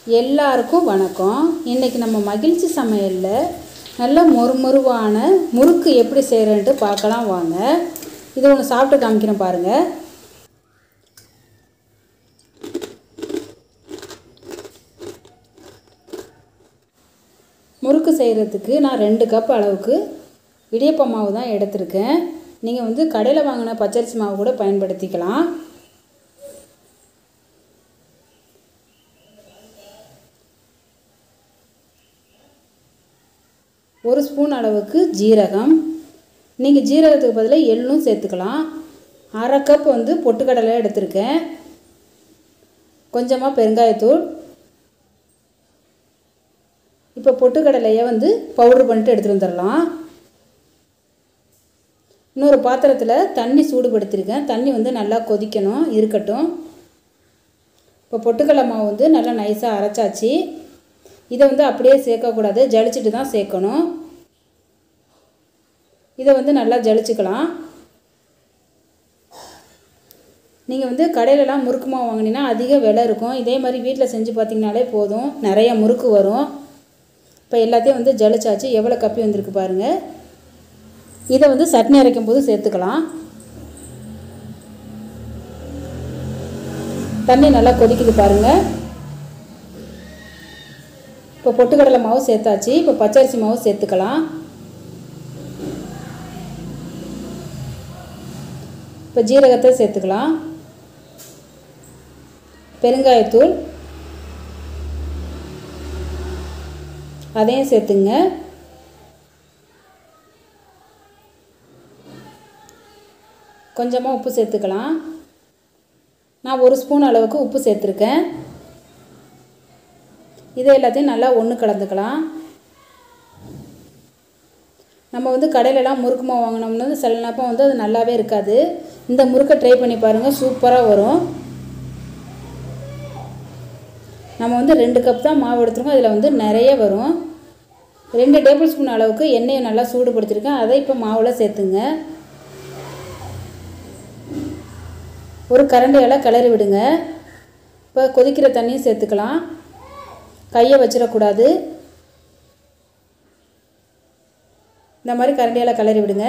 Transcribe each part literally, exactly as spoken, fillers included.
எல்லாருக்கும் வணக்கம். இன்றைக்கி நம்ம மகிழ்ச்சி சமையலில் நல்ல மொறுமொறுவான முறுக்கு எப்படி செய்கிறேன்ட்டு பார்க்கலாம் வாங்க. இதை ஒன்று சாப்பிட்டு காமிக்கிறேன் பாருங்கள். முறுக்கு செய்கிறதுக்கு நான் ரெண்டு கப் அளவுக்கு இடியப்ப மாவு தான் எடுத்திருக்கேன். நீங்கள் வந்து கடையில் வாங்கின பச்சரிசி மாவு கூட பயன்படுத்திக்கலாம். ஒரு ஸ்பூன் அளவுக்கு ஜீரகம், நீங்கள் ஜீரகத்துக்கு பதிலாக எள்ளும் சேர்த்துக்கலாம். அரை கப் வந்து பொட்டுக்கடலை எடுத்திருக்கேன். கொஞ்சமாக பெருங்காயத்தூள். இப்போ பொட்டுக்கடலையை வந்து பவுடர் பண்ணிட்டு எடுத்துகிட்டு வந்துடலாம். இன்னொரு பாத்திரத்தில் தண்ணி சூடுபடுத்தியிருக்கேன். தண்ணி வந்து நல்லா கொதிக்கணும், இருக்கட்டும். இப்போ பொட்டுக்கடலை மாவு வந்து நல்லா நைஸாக அரைச்சாச்சு. இதை வந்து அப்படியே சேர்க்கக்கூடாது, ஜலிச்சுட்டு தான் சேர்க்கணும். இதை வந்து நல்லா ஜலிச்சுக்கலாம். நீங்கள் வந்து கடையிலலாம் முறுக்கு மாவு வாங்கினீங்கன்னா அதிக விலை இருக்கும். இதே மாதிரி வீட்டில் செஞ்சு பார்த்திங்கனாலே போதும், நிறைய முறுக்கு வரும். இப்போ எல்லாத்தையும் வந்து ஜலிச்சாச்சு. எவ்வளோ கப்பி வந்திருக்கு பாருங்கள். இதை வந்து சட்னி அரைக்கும் போது சேர்த்துக்கலாம். தண்ணி நல்லா கொதிக்குது பாருங்கள். இப்போ பொட்டுக்கடலை மாவு சேர்த்தாச்சு. இப்போ பச்சரிசி மாவு சேர்த்துக்கலாம். இப்போ ஜீரகத்தை சேர்த்துக்கலாம். பெருங்காயத்தூள் அதையும் சேர்த்துங்க. கொஞ்சமாக உப்பு சேர்த்துக்கலாம். நான் ஒரு ஸ்பூன் அளவுக்கு உப்பு சேர்த்துருக்கேன். இதை எல்லாத்தையும் நல்லா ஒன்று கலந்துக்கலாம். நம்ம வந்து கடையிலலாம் முறுக்கு மாவு வாங்கினோம்னா சில நேரம் வந்து அது நல்லாவே இருக்காது. இந்த முறுக்கை ட்ரை பண்ணி பாருங்கள், சூப்பராக வரும். நம்ம வந்து ரெண்டு கப் தான் மாவு எடுத்துருக்கோம். இதில் வந்து நிறைய வரும். ரெண்டு டேபிள் ஸ்பூன் அளவுக்கு எண்ணெயை நல்லா சூடுபடுத்தியிருக்கேன். அதை இப்போ மாவில் சேர்த்துங்க. ஒரு கரண்டியால் கிளறி விடுங்க. இப்போ கொதிக்கிற தண்ணியும் சேர்த்துக்கலாம். கையை வச்சிடக்கூடாது. இந்த மாதிரி கரண்டியால் கிளறி விடுங்க.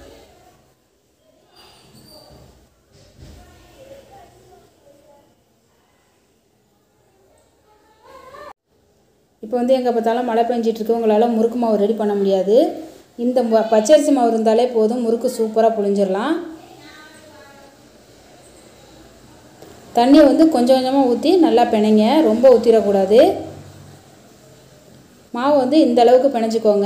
இப்போ வந்து எங்கே பார்த்தாலும் மழை பெஞ்சிட்ருக்கு, உங்களால் முறுக்கு மாவு ரெடி பண்ண முடியாது. இந்த பச்சரிசி மாவு இருந்தாலே போதும், முறுக்கு சூப்பராக புழிஞ்சிடலாம். தண்ணியை வந்து கொஞ்சம் கொஞ்சமாக ஊற்றி நல்லா பிணைங்க, ரொம்ப ஊற்றிடக்கூடாது. மாவு வந்து இந்த அளவுக்கு பிணைஞ்சிக்கோங்க.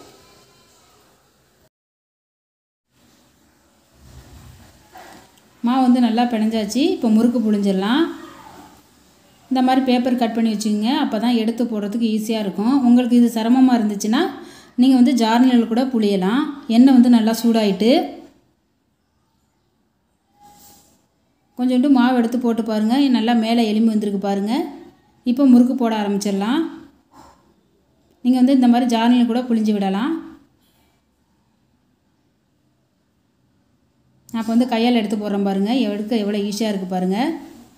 மாவு வந்து நல்லா பிணைஞ்சாச்சு. இப்போ முறுக்கு புழிஞ்சிடலாம். இந்த மாதிரி பேப்பர் கட் பண்ணி வச்சுக்கோங்க, அப்போ தான் எடுத்து போடுறதுக்கு ஈஸியாக இருக்கும். உங்களுக்கு இது சிரமமாக இருந்துச்சுன்னா நீங்கள் வந்து ஜார்னில் கூட புழியலாம். எண்ணெய் வந்து நல்லா சூடாயிட்டு கொஞ்சோண்டு மாவு எடுத்து போட்டு பாருங்கள். நல்லா மேலே எலும்பி வந்திருக்கு பாருங்கள். இப்போ முறுக்கு போட ஆரம்பிச்சிடலாம். நீங்கள் வந்து இந்த மாதிரி ஜார்னில் கூட புழிஞ்சு விடலாம். நான் இப்போ வந்து கையால் எடுத்து போடுறேன் பாருங்கள். எடுக்க எவ்வளோ ஈஸியாக இருக்குது பாருங்கள்.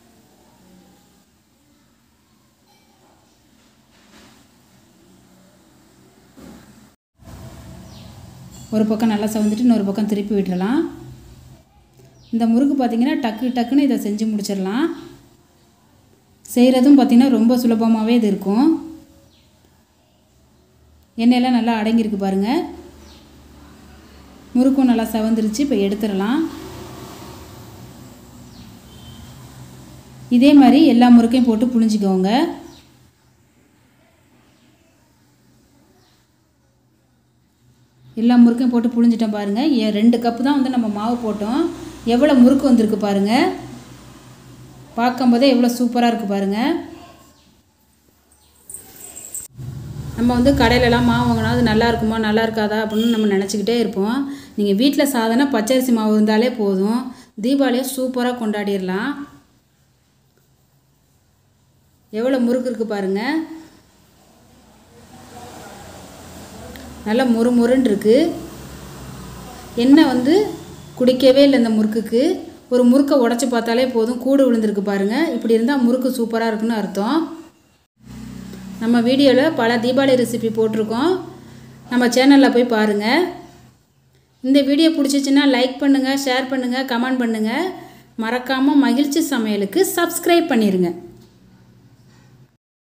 ஒரு பக்கம் நல்லா சவந்துட்டு இன்னொரு பக்கம் திருப்பி விட்டுடலாம். இந்த முறுக்கு பார்த்திங்கன்னா டக்கு டக்குன்னு இதை செஞ்சு முடிச்சிடலாம். செய்கிறதும் பார்த்திங்கன்னா ரொம்ப சுலபமாகவே இது இருக்கும். எண்ணெயெல்லாம் நல்லா அடங்கியிருக்கு பாருங்கள். முறுக்கும் நல்லா சவந்துருச்சு. இப்போ எடுத்துடலாம். இதே மாதிரி எல்லா முறுக்கையும் போட்டு புழிஞ்சிக்கோங்க. எல்லா முறுக்கையும் போட்டு புழிஞ்சிட்டோம் பாருங்கள். ரெண்டு கப்பு தான் வந்து நம்ம மாவு போட்டோம். எவ்வளோ முறுக்கு வந்திருக்கு பாருங்கள். பார்க்கும்போதே எவ்வளோ சூப்பராக இருக்குது பாருங்கள். நம்ம வந்து கடையிலலாம் மாவு வாங்கினா அது நல்லா இருக்குமா நல்லா இருக்காதா அப்படின்னு நம்ம நினச்சிக்கிட்டே இருப்போம். நீங்கள் வீட்டில் சாதாரண பச்சரிசி மாவு இருந்தாலே போதும், தீபாவளியை சூப்பராக கொண்டாடிடலாம். எவ்வளோ முறுக்கு இருக்குது பாருங்கள். நல்லா முறு முறுன்னு இருக்குது. எண்ணெய் வந்து குடிக்கவே இல்லை இந்த முறுக்குக்கு. ஒரு முறுக்கை உடச்சி பார்த்தாலே போதும், கூடு விழுந்திருக்கு பாருங்கள். இப்படி இருந்தால் முறுக்கு சூப்பராக இருக்குன்னு அர்த்தம். நம்ம வீடியோவில் பல தீபாவளி ரெசிபி போட்டிருக்கோம். நம்ம சேனலில் போய் பாருங்கள். இந்த வீடியோ பிடிச்சிச்சின்னா லைக் பண்ணுங்கள், ஷேர் பண்ணுங்கள், கமெண்ட் பண்ணுங்கள். மறக்காமல் மகிழ்ச்சி சமையலுக்கு சப்ஸ்கிரைப் பண்ணிடுங்க.